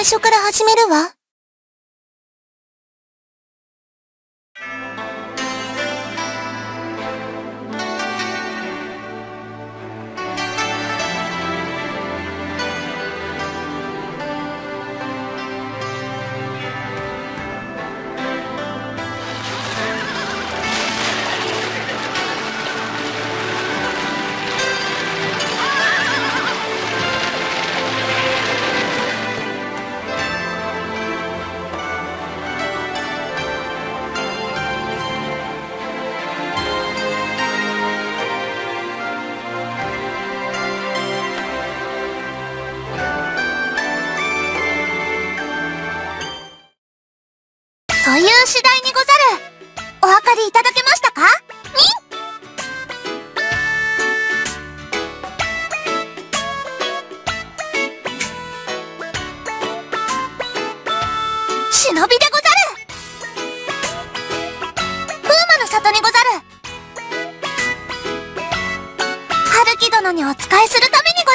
最初から始めるわ。という次第にござる。お分かりいただけましたか？忍びでござる。風魔の里にござる。春樹殿にお仕えするためにご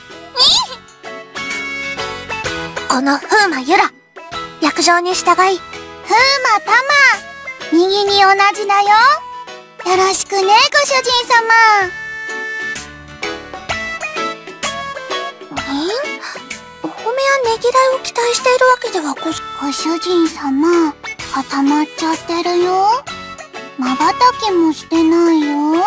ざる。この風魔ゆら、約定に従い、風魔たま、右に同じだよ。よろしくね、ご主人様。お褒めやねぎらいを期待しているわけではご主人様、固まっちゃってるよ。瞬きもしてないよ。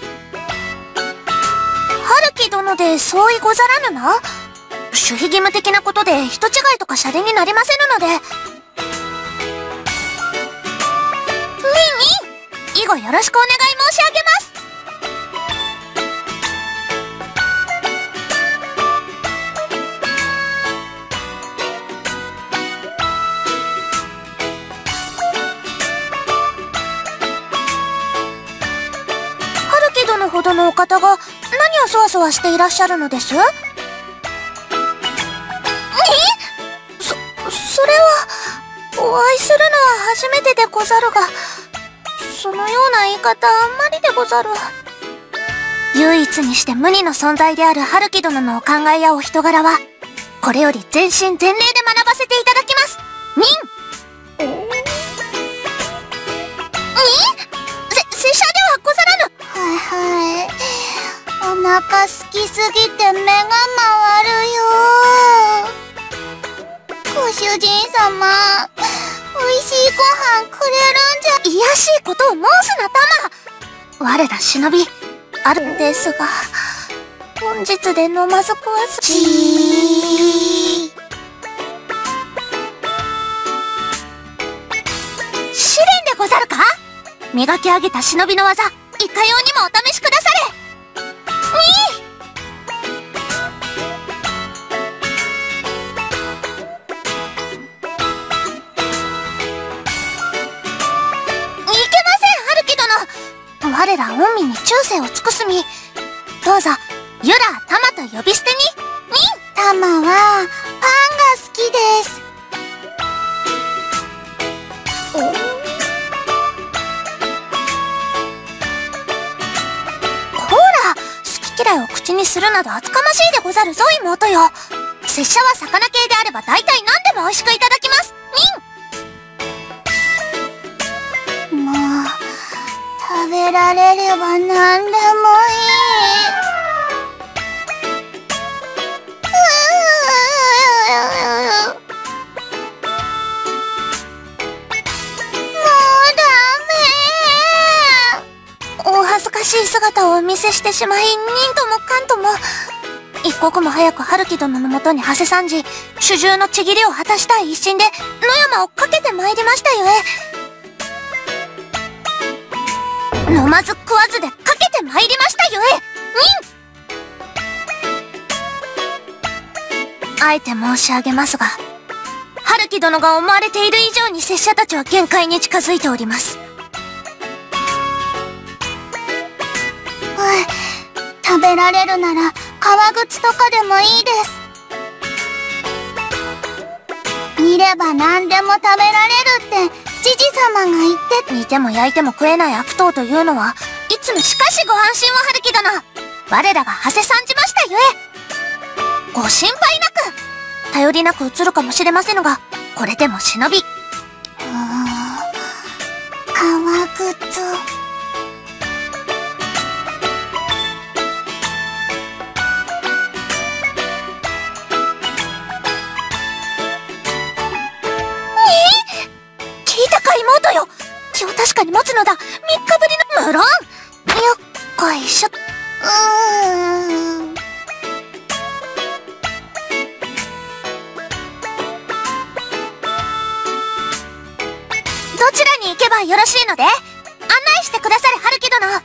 春樹殿で相違ござらぬな。守秘義務的なことで人違いとかシャレになりませぬので。以後よろしくお願い申し上げます。春樹殿ほどのお方が何をそわそわしていらっしゃるのです？それはお会いするのは初めてでござるが、そのような言い方あんまりでござる。唯一にして無二の存在である春樹殿のお考えやお人柄は、これより全身全霊で学ばせていただきます。拙者ではござらぬ。はい、お腹すきすぎて目が回るよ。ご主人様、おいしいご飯くれるんじゃ。いやしいことを申すな、タマ。我ら忍びあるんですが、本日で飲まず食わず。試練でござるか？磨き上げた忍びの技、いかようにもお試しくだされ。我ら御身に忠誠を尽くすみ、どうぞゆらたまと呼び捨てに。たまはパンが好きです。ほら、好き嫌いを口にするなど厚かましいでござるぞ、妹よ。拙者は魚系であれば大体何でも美味しくいただきます。もう食べられれば何でもいい。お恥ずかしい姿をお見せしてしまい、忍ともかんとも。一刻も早く春樹殿のもとに馳せ参じ、主従のちぎりを果たしたい一心で野山をかけてまいりましたゆえ。飲まず食わずでかけてまいりましたゆえ。あえて申し上げますが、春樹殿が思われている以上に拙者たちは限界に近づいております。食べられるなら革靴とかでもいいです。煮れば何でも食べられるってじじ様が言って。煮ても焼いても食えない悪党というのはいつも。しかしご安心を春樹殿、我らが馳せ参じましたゆえ、ご心配なく。 頼りなく映るかもしれませんが、これでも忍び。 革靴。 聞いたか妹よ。気を確かに持つのだ。3日ぶりの無論。よっこいしょ。どちらに行けばよろしいので？案内してくだされ、春樹殿。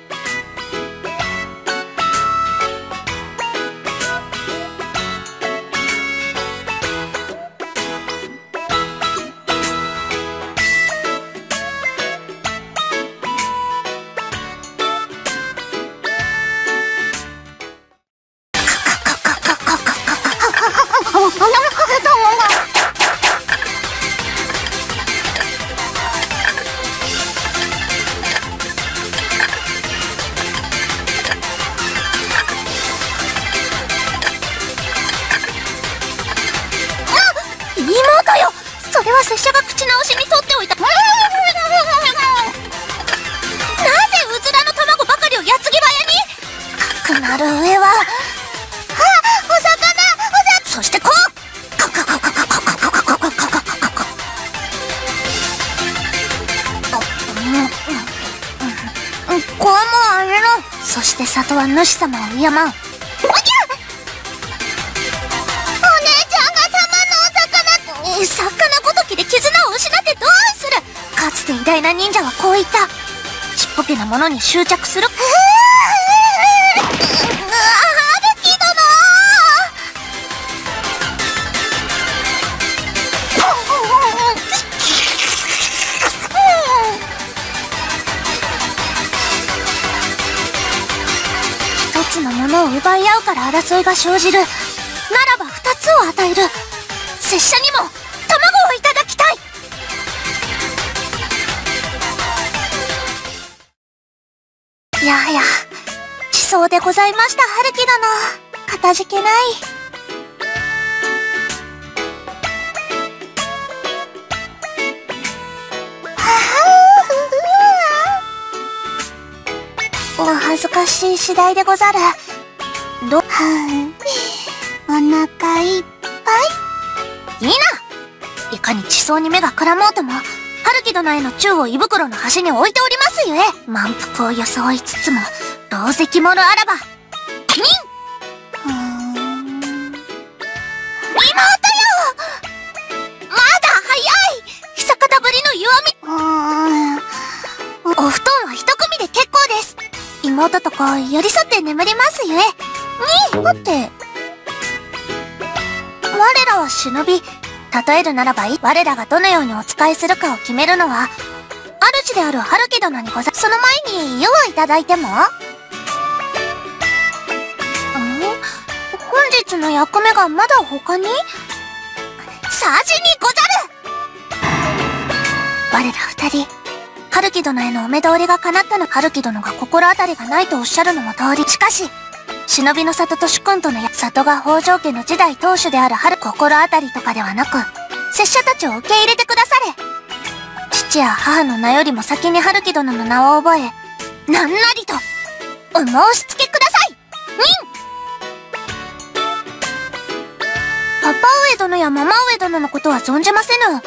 妹よ、それは拙者が口直しにとっておいた。なぜうずらの卵ばかりを矢継ぎ早に。かくなる上は、お魚、そしてこう。こうもあれの。そして里は主様を敬う。魚ごときで絆を失ってどうする。かつて偉大な忍者はこう言った。ちっぽけなものに執着する。春樹殿。一つのものを奪い合うから争いが生じるならば二つを与える。拙者にも卵をいただきたい。やはや地層でございました、春樹殿。かたじけない。お恥ずかしい次第でござる。 お腹いっいいな。いかに地層に目がくらもうとも、春樹殿への忠を胃袋の端に置いておりますゆえ、満腹を装いつつも同石者あらば。妹よ、まだ早い。久方ぶりの弱み。お布団は一組で結構です。妹とこう寄り添って眠りますゆえ。だって我らは忍び。例えるならば我らがどのようにお仕えするかを決めるのは主である春樹殿にござ。その前に湯をいただいても。本日の役目がまだ他に？さじにござる。我ら二人春樹殿へのお目通りが叶ったの。春樹殿が心当たりがないとおっしゃるのも通り。しかし忍びの里と主君との里が北条家の時代当主である春。心当たりとかではなく、拙者たちを受け入れてくだされ。父や母の名よりも先に春樹殿の名を覚え、なんなりとお申し付けください。パパ上殿やママ上殿のことは存じませぬ。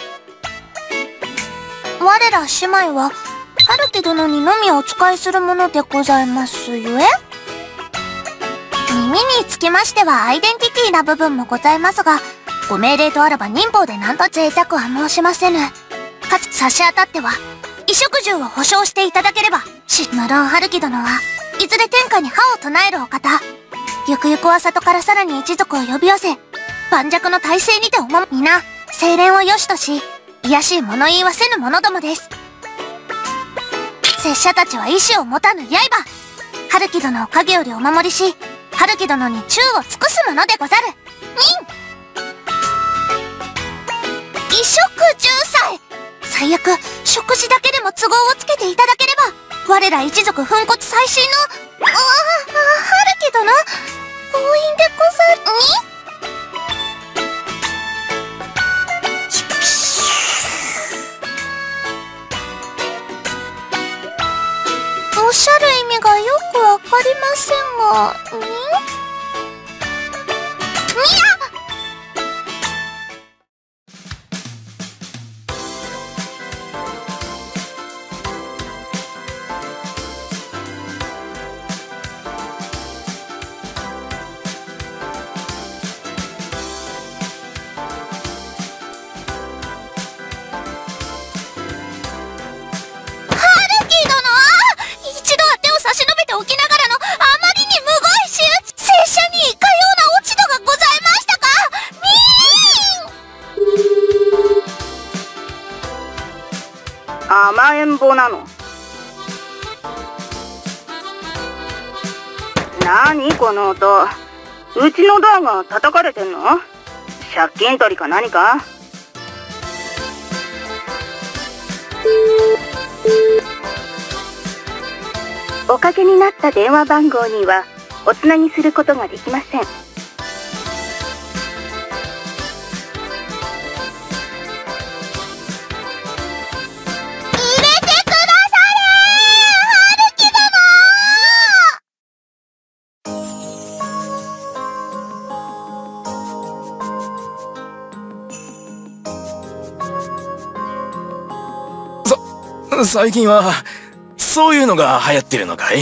我ら姉妹は春樹殿にのみお仕えするものでございますゆえ。耳につきましてはアイデンティティな部分もございますが、ご命令とあらば忍法で何と贅沢は申しませぬ。かつ差し当たっては衣食住を保証していただければ。無論春樹殿はいずれ天下に歯を唱えるお方。ゆくゆくは里からさらに一族を呼び寄せ、盤石の体制にて皆清廉を良しとし、卑しい物言いはせぬ者どもです。拙者たちは意志を持たぬ刃。春樹殿を影よりお守りし、春樹殿に忠を尽くすものでござる。衣食住さえ最悪食事だけでも都合をつけていただければ、我ら一族粉骨最新の春樹殿強引でござる。 かりませんが、みや！ 甘えん坊なの？何この音。うちのドアが叩かれてんの？借金取りか何か？おかけになった電話番号にはおつなぎすることができません。 最近はそういうのが流行ってるのかい？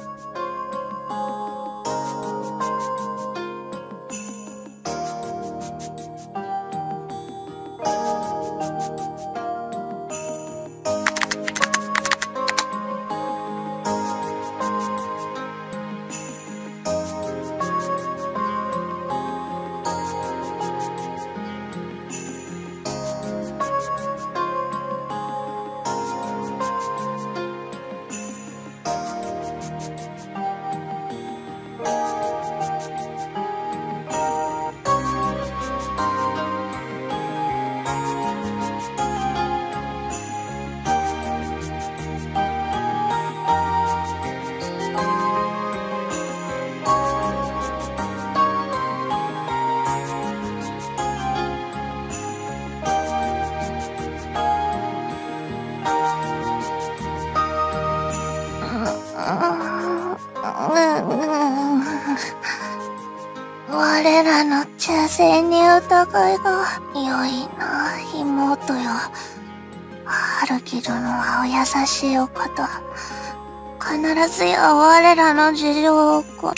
我らの茶筅に疑いが。よいな、妹よ。春樹殿はお優しいお方。必ずや我らの事情をはい。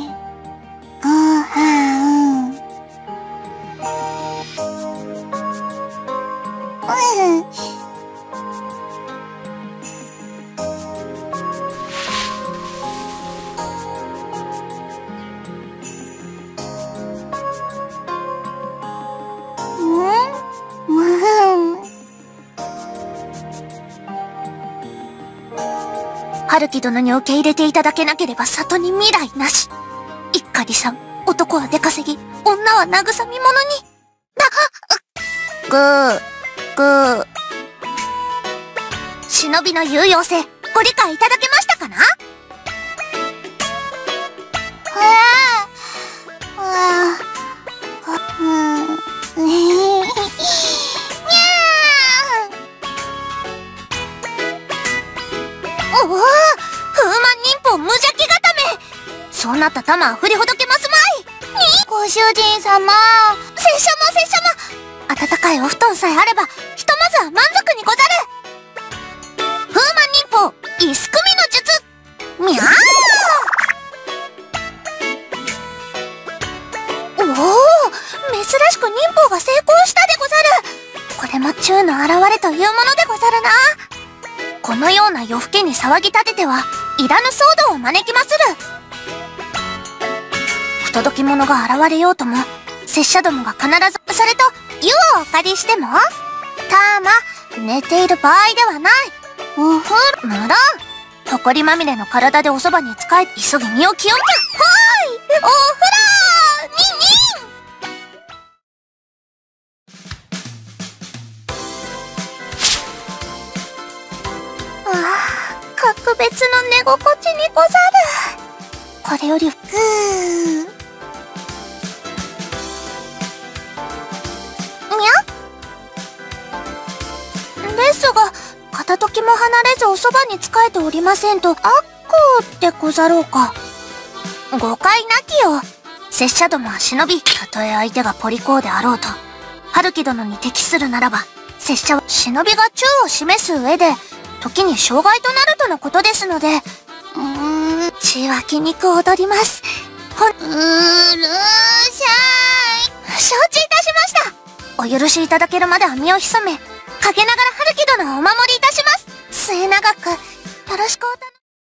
ご飯。春樹殿に受け入れていただけなければ里に未来なし。一家離散、男は出稼ぎ、女は慰み者に。忍びの有用性、ご理解いただけましたかな？おお、風魔忍法無邪気固め。そうなった玉は振りほどけますまい。 ご主人様。 拙者も。暖かいお布団さえあれば、ひとまずは満足にござる。風魔忍法、イス組の術。みゃー。おお、珍しく忍法が成功したでござる。これも宙の現れというものでござるな。このような夜更けに騒ぎ立ててはいらぬ騒動を招きまする。不届き者が現れようとも、拙者どもが必ず。それと湯をお借りしても、たま寝ている場合ではない。無論埃まみれの体でおそばに仕え、急ぎ身を清めちゃ。ほーい、お風呂にんにん。格別の寝心地にござる。これよりですが、片時も離れずおそばに仕えておりませんと。あっこでござろうか。誤解なきよ。拙者どもは忍び、たとえ相手がポリコーであろうと、春樹殿に適するならば、拙者は忍びが忠を示す上で、時に障害となるとのことですので、血は気肉を踊ります。うるしゃい。承知いたしました。お許しいただけるまでは身を潜め、陰ながら春樹殿をお守りいたします。末永く、よろしくお頼み。